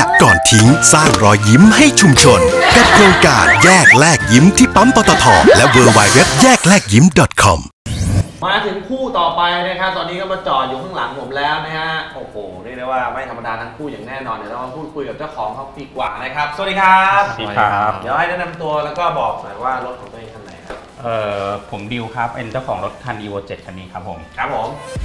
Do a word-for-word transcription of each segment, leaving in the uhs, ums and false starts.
ะก่อนทิ้งสร้างรอยยิ้มให้ชุมชนกับโครงการแยกแลกยิ้มที่ปั๊มปตทและ ดับเบิลยู ดับเบิลยู ดับเบิลยู ดอท แยกแลกยิ้ม ดอท คอมมาถึงคู่ต่อไปนะครับตอนนี้ก็มาจอดอยู่ข้างหลังผมแล้วนะฮะโอ้โหเรียกได้ว่าไม่ธรรมดาทั้งคู่อย่างแน่นอนเดี๋ยวเรามาพูดคุยกับเจ้าของเขาดีกว่านะครับสวัสดีครับสวัสดีครับเดี๋ยวให้แนะนำตัวแล้วก็บอกหน่อยว่ารถของตัวเองคันไหนครับเอ่อผมดิวครับเป็นเจ้าของรถคัน อี โว เจ็ด คันนี้ครับผมครับผม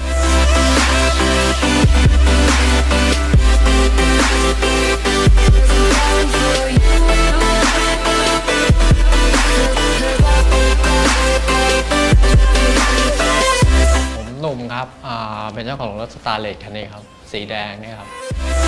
หนุ่มครับเป็นเจ้าของรถสตาร์เลทคันนี้ครับสีแดงนี่ครับ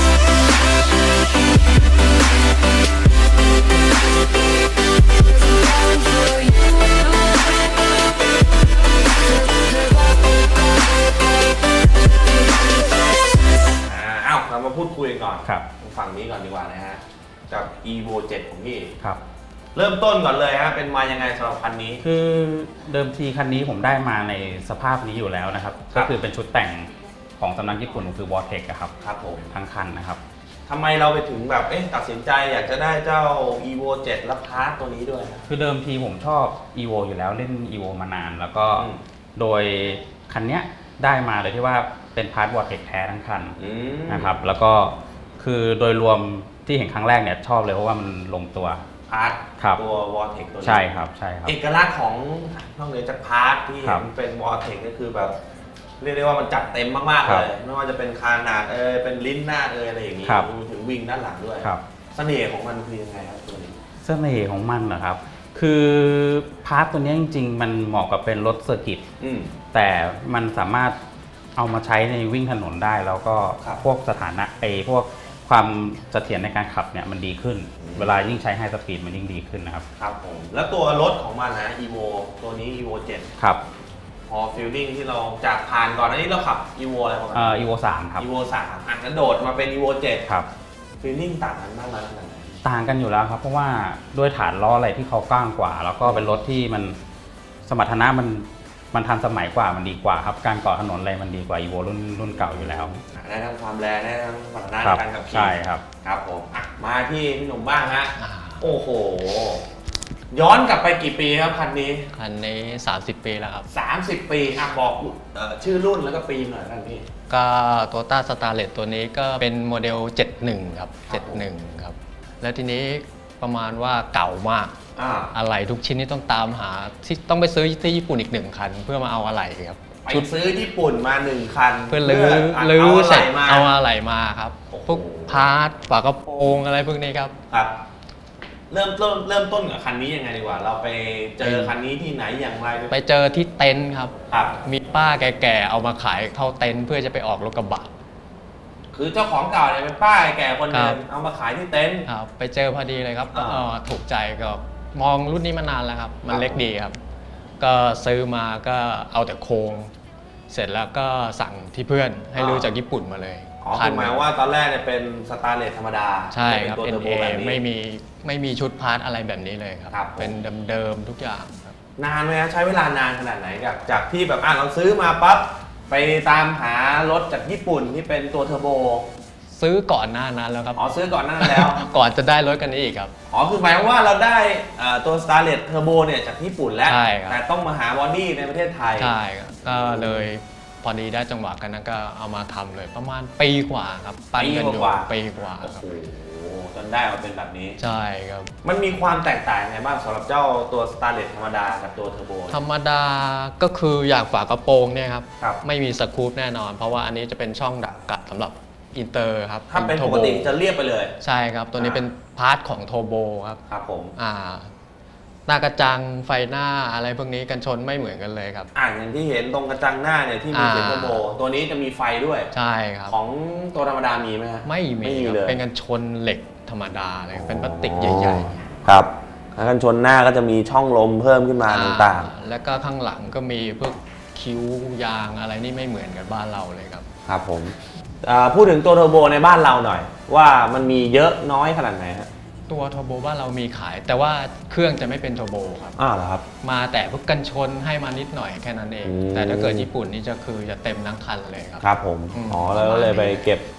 อ้าวเรามาพูดคุยกันก่อนครับฝั่งนี้ก่อนดีกว่านะฮะกับ อี โว เจ็ด ของพี่ครับเริ่มต้นก่อนเลยฮะเป็นมายังไงสำหรับคันนี้คือเดิมทีคันนี้ผมได้มาในสภาพนี้อยู่แล้วนะครับก็คือเป็นชุดแต่งของสำนักญี่ปุ่นคือ วอร์เทค ครับครับผมทั้งคันนะครับทำไมเราไปถึงแบบเอ๊ะตัดสินใจอยากจะได้เจ้า อี โว เจ็ด และพาร์ทตัวนี้ด้วยคือเดิมทีผมชอบ อี โว อยู่แล้วเล่น อี โว มานานแล้วก็โดยคันนี้ได้มาเลยที่ว่าเป็นพาร์ท วอร์เทค แท้ทั้งคันนะครับแล้วก็คือโดยรวมที่เห็นครั้งแรกเนี่ยชอบเลยเพราะว่ามันลงตัวพาร์ทตัว วอร์เทค ตัวนี้ใช่ครับใช่ครับเอกลักษณ์ของนอกเหนือจากพาร์ทที่มันเป็น วอร์เทค ก็คือแบบเรียกได้ว่ามันจัดเต็มมากๆเลยไม่ว่าจะเป็นคานาดเออเป็นลิ้นหน้าเอออะไรอย่างนี้ถึงวิงด้านหลังด้วยเสน่ห์ของมันคือยังไงครับตัวนี้เสน่ห์ของมันเหรอครับคือพาร์ทตัวนี้จริงๆมันเหมาะกับเป็นรถเซอร์กิตแต่มันสามารถเอามาใช้ในวิ่งถนนได้แล้วก็พวกสถานะไอ้พวกความเสถียรในการขับเนี่ยมันดีขึ้นเวลายิ่งใช้ไฮสปีดมันยิ่งดีขึ้นนะครับครับผมแล้วตัวรถของมันนะ อี โว ตัวนี้ อี โว เจ็ดครับพอฟีลลิ่งที่เราจากผ่านก่อนอันนี้เราขับ อี โว อะไรประมาณเอ่อ อี โว สามครับอี โว สามอ่ะงั้นโดดมาเป็น อี โว เจ็ดครับฟีลลิ่งต่างกันมากน้อยขนาดไหนต่างกันอยู่แล้วครับเพราะว่าด้วยฐานล้ออะไรที่เขากว้างกว่าแล้วก็เป็นรถที่มันสมรรถนะมันมันทันสมัยกว่ามันดีกว่าครับการเกาะถนนอะไรมันดีกว่า อี โว รุ่นรุ่นเก่าอยู่แล้วได้ทั้งความแรงได้ทั้งสมรรถนะในการขับขี่ใช่ครับครับผมมาที่พี่หนุ่มบ้างฮะโอ้โหย้อนกลับไปกี่ปีครับคันนี้คันนี้สามสิบปีแล้วครับสามสิบปีอ่ะบอกชื่อรุ่นแล้วก็ปีหน่อยกันพี่ก็โตโยต้าสตาร์เลทตัวนี้ก็เป็นโมเดลเจ็ดสิบเอ็ดครับเจ็ดสิบเอ็ดครับแล้วทีนี้ประมาณว่าเก่ามากอะไรทุกชิ้นนี่ต้องตามหาที่ต้องไปซื้อที่ญี่ปุ่นอีกหนึ่งคันเพื่อมาเอาอะไรครับไปซื้อญี่ปุ่นมาหนึ่งคันเพื่อลื้อลื้อเสร็จเอาอะไรมาครับพวกพาร์ทฝากระโปรงอะไรพวกนี้ครับครับเริ่มต้นเริ่มต้นกับคันนี้ยังไงดีกว่าเราไปเจอคันนี้ที่ไหนอย่างไรไปเจอที่เต็นท์ครับมีป้าแก่ๆเอามาขายเข้าเต็นท์เพื่อจะไปออกรถกระบะคือเจ้าของเก่าเนี่ยเป็นป้าแก่คนนึงเอามาขายที่เต็นท์ครับไปเจอพอดีเลยครับก็ถูกใจก็มองรุ่นนี้มานานแล้วครับมันเล็กดีครับก็ซื้อมาก็เอาแต่โครงเสร็จแล้วก็สั่งที่เพื่อนให้รู้จากญี่ปุ่นมาเลยอ๋อคือหมายว่าตอนแรกเนี่ยเป็นสตาร์เลทธรรมดาใช่ครับ เอ็น เอ ไม่มีไม่มีชุดพาร์ทอะไรแบบนี้เลยครับเป็นเดิมๆทุกอย่างครับนานไหมใช้เวลานานขนาดไหนจากจากที่แบบอ่ะเราซื้อมาปั๊บไปตามหารถจากญี่ปุ่นที่เป็นตัวเทอร์โบซื้อก่อนหน้านั้นแล้วครับอ๋อซื้อก่อนหน้านั้นแล้วก่อนจะได้รถกันนี้อีกครับอ๋อคือหมายว่าเราได้ตัว Starlet Turbo เนี่ยจากญี่ปุ่นแล้วแต่ต้องมาหาบอดี้ในประเทศไทยใช่ครับก็เลยพอดีได้จังหวะกันนั้นก็เอามาทำเลยประมาณปีกว่าครับปั้นกันอยู่ปีกว่าครับโอ้โหจนได้มาเป็นแบบนี้ใช่ครับมันมีความแตกต่างไงบ้างสำหรับเจ้าตัว Starlet ธรรมดากับตัว Turbo ธรรมดาก็คืออย่างฝากระโปรงเนี่ยครับไม่มีสกู๊ปแน่นอนเพราะว่าอันนี้จะเป็นช่องดักกัดสำหรับอินเตอร์ครับถ้าเป็นปกติจะเรียบไปเลยใช่ครับตัวนี้เป็นพาร์ทของโทโบครับครับผมอ่าหน้ากระจังไฟหน้าอะไรพวกนี้กันชนไม่เหมือนกันเลยครับอ่าอย่างที่เห็นตรงกระจังหน้าเนี่ยที่มีเขียนโทโบตัวนี้จะมีไฟด้วยใช่ครับของตัวธรรมดามีไหมฮะไม่มีเลยเป็นกันชนเหล็กธรรมดาเลยเป็นพลาสติกใหญ่ๆครับกันชนหน้าก็จะมีช่องลมเพิ่มขึ้นมาต่างๆแล้วก็ข้างหลังก็มีพวกคิ้วยางอะไรนี่ไม่เหมือนกับบ้านเราเลยครับครับผมพูดถึงตัวเทอร์โบในบ้านเราหน่อยว่ามันมีเยอะน้อยขนาดไหนฮะตัวเทอร์โบบ้านเรามีขายแต่ว่าเครื่องจะไม่เป็นเทอร์โบครับอ้าวเหรอครับมาแต่พวกกันชนให้มานิดหน่อยแค่นั้นเองแต่ถ้าเกิดญี่ปุ่นนี่จะคือจะเต็มทั้งคันเลยครับครับผมอ๋อแล้วเลยไปเก็บ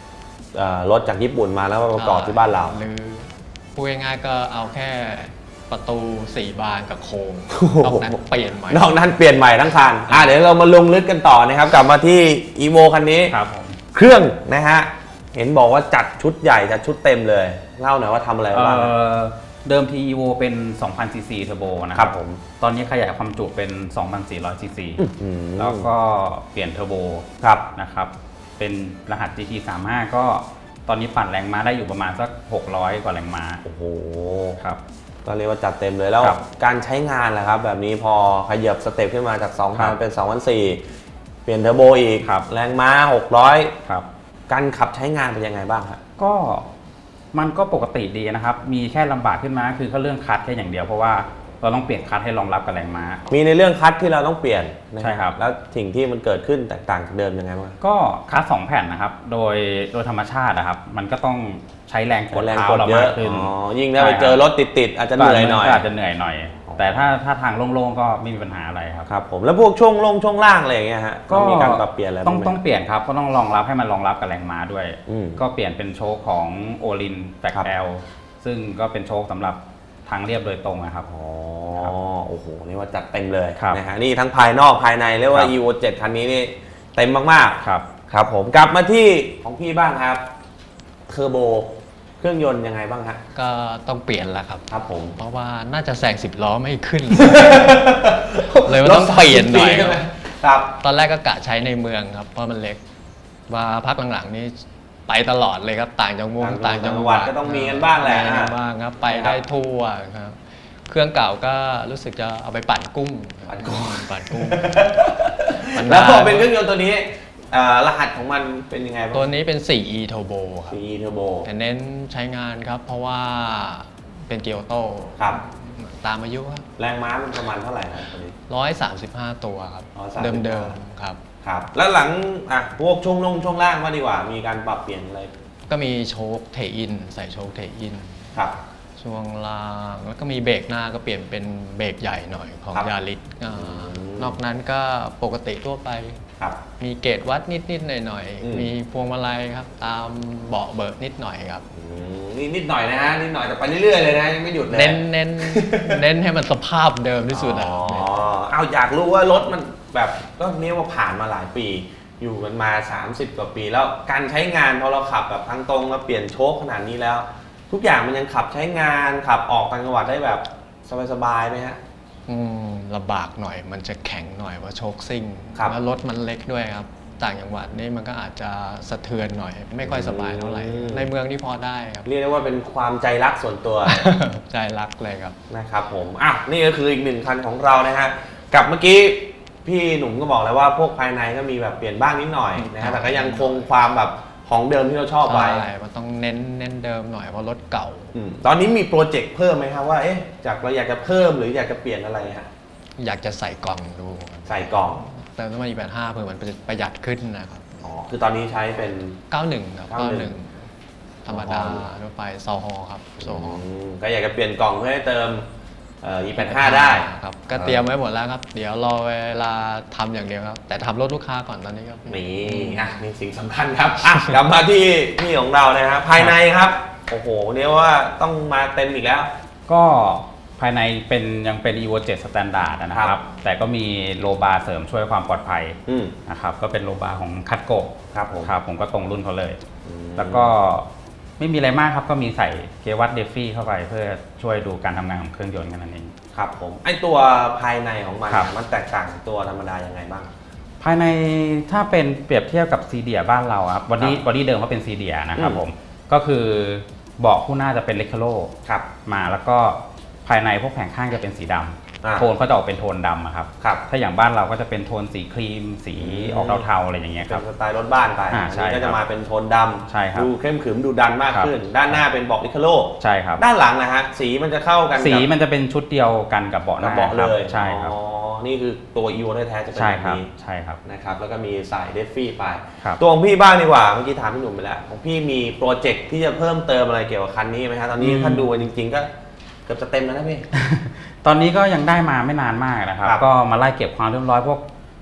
รถจากญี่ปุ่นมาแล้วมาประกอบที่บ้านเราหรือพูดง่ายๆก็เอาแค่ประตูสี่บานกับโครงนอกนั้นเปลี่ยนใหม่นอกนั้นเปลี่ยนใหม่ทั้งคันอ่ะเดี๋ยวเรามาลงลึกกันต่อนะครับกลับมาที่ อี โว คันนี้เครื่องนะฮะเห็นบอกว่าจัดชุดใหญ่จัดชุดเต็มเลยเล่าหน่อยว่าทำอะไรบ้างเดิมที อี โว เป็น สองพัน ซี ซี เทอร์โบนะครับผมตอนนี้ขยายความจุเป็น สองพันสี่ร้อย ซี ซี แล้วก็เปลี่ยนเทอร์โบนะครับเป็นรหัส จี ที สามสิบห้า ก็ตอนนี้ปั่นแรงม้าได้อยู่ประมาณสักหกร้อยกว่าแรงม้าโอ้โหครับก็เรียกว่าจัดเต็มเลยแล้วการใช้งานแหละครับแบบนี้พอขยับสเต็ปขึ้นมาจาก สองพัน เป็น สองพันสี่ร้อย เปลี่ยนเทอร์โบอีกแรงม้าหกร้อยครับการขับใช้งานเป็นยังไงบ้างครับก็มันก็ปกติดีนะครับมีแค่ลำบากขึ้นมาคือก็เรื่องคัทแค่อย่างเดียวเพราะว่าเราต้องเปลี่ยนคัทให้รองรับกับแรงม้ามีในเรื่องคัทที่เราต้องเปลี่ยนใช่ครับแล้วสิ่งที่มันเกิดขึ้นแตกต่างจากเดิมยังไงบ้างก็คัทสองแผ่นนะครับโดยโดยธรรมชาตินะครับมันก็ต้องใช้แรงกดเท้าเรามากขึ้นยิ่งถ้าไปเจอรถติดๆอาจจะเหนื่อยหน่อยอาจจะเหนื่อยหน่อยแต่ถ้าถ้าทางโล่งๆก็ไม่มีปัญหาอะไรครับครับผมแล้วพวกช่วงลงช่วงล่างอะไรอย่างเงี้ยฮะก็มีการปรับเปลี่ยนอะไรต้องต้องเปลี่ยนครับก็ต้องรองรับให้มันรองรับกับแรงม้าด้วยก็เปลี่ยนเป็นโชคของโอลินแฟกแอลซึ่งก็เป็นโชคสำหรับทางเรียบโดยตรงนะครับอ๋อโอ้โหนี่ว่าจัดเต็มเลยนะฮะนี่ทั้งภายนอกภายในเรียกว่า อี โว เจ็ด คันนี้นี่เต็มมากๆครับครับผมกลับมาที่ของพี่บ้างครับเทอร์โบเครื่องยนต์ยังไงบ้างฮะก็ต้องเปลี่ยนแล้วครับครับผมเพราะว่าน่าจะแซงสิบล้อไม่ขึ้น เลยว่าต้องเปลี่ยนหน่อยครับตอนแรกก็กะใช้ในเมืองครับเพราะมันเล็กว่าพักหลังๆนี้ไปตลอดเลยครับต่างจังหวัดต่างจังหวัดก็ต้องมีกันบ้างแหละบ้างครับไปได้ทั่วครับเครื่องเก่าก็รู้สึกจะเอาไปปั่นกุ้งปั่นกุ้งปั่นกุ้งแล้วพอเป็นเครื่องยนต์ตัวนี้รหัสของมันเป็นยังไงบ้างตัวนี้เป็น โฟร์ อี Turbo ครับโฟร์ อี Turbo แต่เน้นใช้งานครับเพราะว่าเป็นเกียร์ออโต้ครับตามอายุครับแรงม้ามันประมาณเท่าไหร่ครับตัวนี้หนึ่งร้อยสามสิบห้าตัวครับเดิมๆครับครับแล้วหลังอ่ะพวกช่วงลงช่วงล่างว่าดีกว่ามีการปรับเปลี่ยนอะไรก็มีโชคเทอินใส่โชคเทอินครับช่วงล่างแล้วก็มีเบรกหน้าก็เปลี่ยนเป็นเบรกใหญ่หน่อยของยาริสนอกนั้นก็ปกติทั่วไปมีเกจวัดนิดๆหน่อยๆมีพวงมาลัยครับตามเบาะเบิร์ดนิดหน่อยครับนี่นิดหน่อยนะฮะนิดหน่อยแต่ไปเรื่อยๆเลยนะยังไม่หยุดเลยเน้นเน้นเน้นให้มันสภาพเดิมที่สุดอ๋อเอาอยากรู้ว่ารถมันแบบก็เนี้ยว่าผ่านมาหลายปีอยู่กันมาสามสิบกว่าปีแล้วการใช้งานพอเราขับแบบทางตรงแล้วเปลี่ยนโชคขนาดนี้แล้วทุกอย่างมันยังขับใช้งานขับออกต่างจังหวัดได้แบบสบายๆไหมฮะอืมลำบากหน่อยมันจะแข็งหน่อยว่าโชคซิ่งแล้วรถมันเล็กด้วยครับต่างจังหวัดนี่มันก็อาจจะสะเทือนหน่อยไม่ค่อยสบายเท่าไหร่ในเมืองนี่พอได้ครับเรียกได้ว่าเป็นความใจรักส่วนตัวใจรักเลยครับนะครับผมอ่ะนี่ก็คืออีกหนึ่งคันของเรานะฮะกับเมื่อกี้พี่หนุ่มก็บอกแล้วว่าพวกภายในก็มีแบบเปลี่ยนบ้างนิดหน่อยนะฮะแต่ก็ยังคงความแบบของเดิมที่เราชอบไว้ใช่มันต้องเน้นเน้นเดิมหน่อยเพราะรถเก่าตอนนี้มีโปรเจกต์เพิ่มไหมครับว่าเอ๊ะจากเราอยากจะเพิ่มหรืออยากจะเปลี่ยนอะไรฮะอยากจะใส่กล่องดูใส่กล่องเติมน้ำมัน อี แปดสิบห้า เพื่อมันประหยัดขึ้นนะครับอ๋อคือตอนนี้ใช้เป็นเก้าสิบเอ็ดครับเก้าสิบเอ็ดธรรมดาทั่วไปโซฮอครับโซฮอก็อยากจะเปลี่ยนกล่องเพื่อให้เติมเอ่อ อี แปดสิบห้า ได้ครับก็เตรียมไว้หมดแล้วครับเดี๋ยวรอเวลาทำอย่างเดียวครับแต่ทำรถลูกค้าก่อนตอนนี้ครับนี่อ่ะนี่สิ่งสำคัญครับอ่ะกลับมาที่นี่ของเรานะครับภายในครับโอ้โหเรียกว่าต้องมาเต็มอีกแล้วก็ภายในเป็นยังเป็น อี โว เจ็ด Standard นะครับแต่ก็มีโลบาร์เสริมช่วยความปลอดภัยนะครับก็เป็นโลบาร์ของคัตโกะครับผมครับผมก็ตรงรุ่นเขาเลยแล้วก็ไม่มีอะไรมากครับก็มีใส่เกียร์วัดเดฟฟี่เข้าไปเพื่อช่วยดูการทำงานของเครื่องยนต์กันนั่นเองครับผมไอตัวภายในของมันมันแตกต่างจากตัวธรรมดายังไงบ้างภายในถ้าเป็นเปรียบเทียบกับซีเดียบ้านเราครับบอดี้บอดี้เดิมเขาเป็นซีเดียนะครับผมก็คือเบาะคู่หน้าจะเป็นเลคเคโลมาแล้วก็ภายในพวกแผงข้างจะเป็นสีดำโทนเขาจะออกเป็นโทนดำครับถ้าอย่างบ้านเราก็จะเป็นโทนสีครีมสีออกเทาๆอะไรอย่างเงี้ยครับเป็นสไตล์รถบ้านไปอันนี้ก็จะมาเป็นโทนดำดูเข้มขรึมดูดันมากขึ้นด้านหน้าเป็นเบาะลิคาโลใช่ครับด้านหลังนะฮะสีมันจะเข้ากันสีมันจะเป็นชุดเดียวกันกับเบาะหน้าเลยใช่ครับอ๋อนี่คือตัว อี โว แท้ๆจะเป็นแบบนี้ใช่ครับนะครับแล้วก็มีสายเดฟฟี่ไปตัวของพี่บ้างดีกว่าเมื่อกี้ถามพี่หนุ่มไปแล้วของพี่มีโปรเจกต์ที่จะเพิ่มเติมอะไรเกี่ยวกับคันนี้ไหมฮะตอนนี้ถ้าดูจริงๆก็เกือบจะเต็มแล้วนะพี่ตอนนี้ก็ยังได้มาไม่นานมากนะครับก็มาไล่เก็บความเรียบร้อยพวก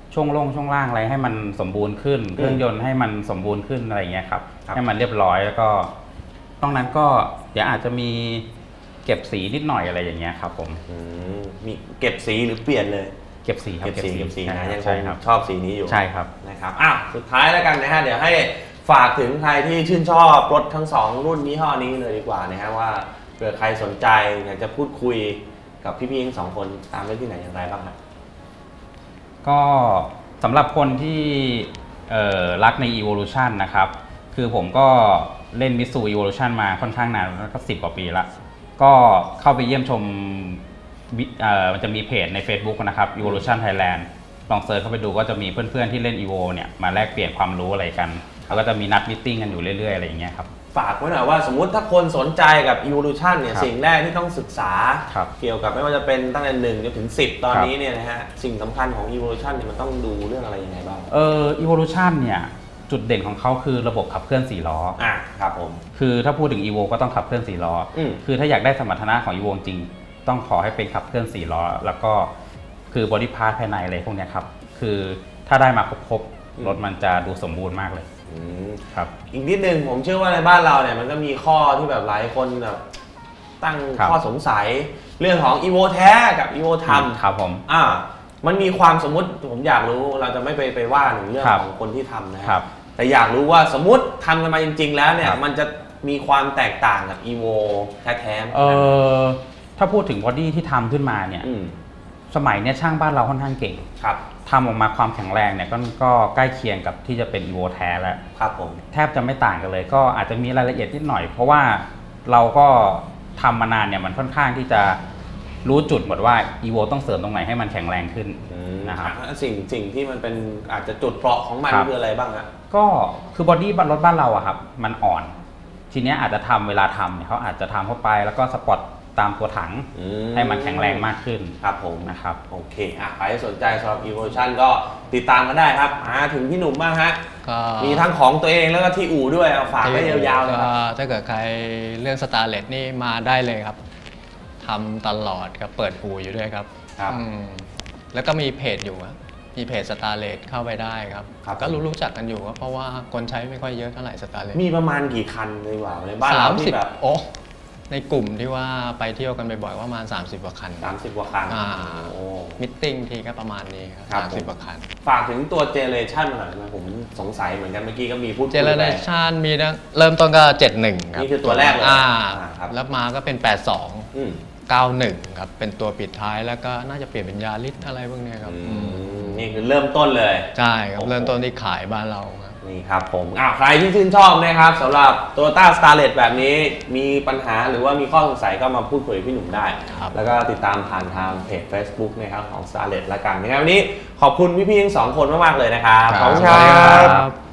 ช่วงลงช่วงล่างอะไรให้มันสมบูรณ์ขึ้นเครื่องยนต์ให้มันสมบูรณ์ขึ้นอะไรเงี้ยครับให้มันเรียบร้อยแล้วก็นอกนั้นก็เดี๋ยวอาจจะมีเก็บสีนิดหน่อยอะไรอย่างเงี้ยครับผมมีเก็บสีหรือเปลี่ยนเลยเก็บสีครับเก็บสีเก็บสีนะยังคงชอบสีนี้อยู่ใช่ครับนะครับอ้าวสุดท้ายแล้วกันนะฮะเดี๋ยวให้ฝากถึงใครที่ชื่นชอบรถทั้งสองรุ่นยี่ห้อนี้เลยดีกว่านะฮะว่าเผื่อใครสนใจอยากจะพูดคุยกับพี่ๆทั้งสองคนตามได้ที่ไหนอย่างไรบ้างครับก็สำหรับคนที่รักใน Evolution นะครับคือผมก็เล่น Mitsu Evolution มาค่อนข้างนานแล้วก็สิบกว่าปีละก็เข้าไปเยี่ยมชมมันจะมีเพจใน Facebook นะครับ Evolution Thailand ลองเซิร์ชเข้าไปดูก็จะมีเพื่อนๆที่เล่น Evo เนี่ยมาแลกเปลี่ยนความรู้อะไรกันแล้วก็จะมีนัดมีตติ้งกันอยู่เรื่อยๆอะไรอย่างเงี้ยครับฝากไว้หน่อยว่าสมมุติถ้าคนสนใจกับ Evolution เนี่ยสิ่งแรกที่ต้องศึกษาเกี่ยวกับไม่ว่าจะเป็นตั้งแต่หนึ่งจนถึงสิบตอนนี้เนี่ยนะฮะสิ่งสำคัญของ Evolution เนี่ยมันต้องดูเรื่องอะไรยังไงบ้างเออ Evolution เนี่ยจุดเด่นของเขาคือระบบขับเคลื่อนสี่ล้ออ่ะครับผมคือถ้าพูดถึง Evo ก็ต้องขับเคลื่อนสี่ล้อคือถ้าอยากได้สมรรถนะของ Evo จริงต้องขอให้เป็นขับเคลื่อนสี่ล้อแล้วก็คือบอดี้พาร์ทภายในอะไรพวกนี้ครับคือถ้าได้มาครบๆรถมันจะดูสมบูรณ์มากเลยครับอีกนิดนึงผมเชื่อว่าในบ้านเราเนี่ยมันก็มีข้อที่แบบหลายคนแบบตั้งข้อสงสัยเรื่องของ Evo แท้กับ Evo ทำครับผมอ่ามันมีความสมมุติผมอยากรู้เราจะไม่ไปไปว่าถึงเรื่องของคนที่ทำนะครับแต่อยากรู้ว่าสมมุติทำกันมาจริงๆแล้วเนี่ยมันจะมีความแตกต่างกับ Evo แท้ๆเออถ้าพูดถึงบอดี้ที่ทำขึ้นมาเนี่ยสมัยนี้ช่างบ้านเราค่อนข้างเก่งครับทำออกมาความแข็งแรงเนี่ยก็ก็ใกล้เคียงกับที่จะเป็น Evo แท้แล้วครับผมแทบจะไม่ต่างกันเลยก็อาจจะมีรายละเอียดนิดหน่อยเพราะว่าเราก็ทำมานานเนี่ยมันค่อนข้างที่จะรู้จุดหมดว่า Evo ต้องเสริมตรงไหนให้มันแข็งแรงขึ้นนะครับสิ่งสิ่งที่มันเป็นอาจจะจุดเปราะของมันคืออะไรบ้างฮะก็คือบอดี้รถบ้านเราอะครับมันอ่อนทีนี้อาจจะทำเวลาทำเนี่ยเขาอาจจะทำเข้าไปแล้วก็สปอตตามตัวถังให้มันแข็งแรงมากขึ้นครับผมนะครับโอเคอ่ะใครสนใจสำหรับ Evolution ก็ติดตามกันได้ครับมาถึงพี่หนุ่มบ้างฮะมีทั้งของตัวเองแล้วก็ที่อู่ด้วยเอาฝากไว้ยาวๆเลยครับถ้าเกิดใครเรื่อง Starlet นี่มาได้เลยครับทำตลอดครับเปิดอู่อยู่ด้วยครับแล้วก็มีเพจอยู่มีเพจ Starlet เข้าไปได้ครับก็รู้รู้จักกันอยู่เพราะว่าคนใช้ไม่ค่อยเยอะเท่าไหร่ Starlet มีประมาณกี่คันเลยว่าในบ้านเราที่แบบโอ้ในกลุ่มที่ว่าไปเที่ยวกันบ่อยๆว่าประมาณสามสิบกว่าคันสามสิบกว่าคันอ่ามิทติ้งทีก็ประมาณนี้ครับสามสิบกว่าคันฝากถึงตัวเจเนเรชันมาหน่อยนะผมสงสัยเหมือนกันเมื่อกี้ก็มีพูดเจเนเรชันมีนะเริ่มต้นก็เจ็ดสิบเอ็ดครับนี่คือตัวแรกเลยอ่าแล้วมาก็เป็นแปดสิบสองเก้าสิบเอ็ดครับเป็นตัวปิดท้ายแล้วก็น่าจะเปลี่ยนเป็นยาริสอะไรพวกนี้ครับนี่คือเริ่มต้นเลยใช่ครับเริ่มต้นที่ขายบ้านเรานี่ครับผมอ่าใครที่ชื่นชอบนะครับสำหรับ Toyota Starlet แบบนี้มีปัญหาหรือว่ามีข้อสงสัยก็มาพูดคุยกับพี่หนุ่มได้แล้วก็ติดตามผ่านทางเพจ Facebook นะครับของ Starlet ละกันนะครับวันนี้ขอบคุณพี่ๆทั้งสองคนมากๆเลยนะครับขอบคุณครับ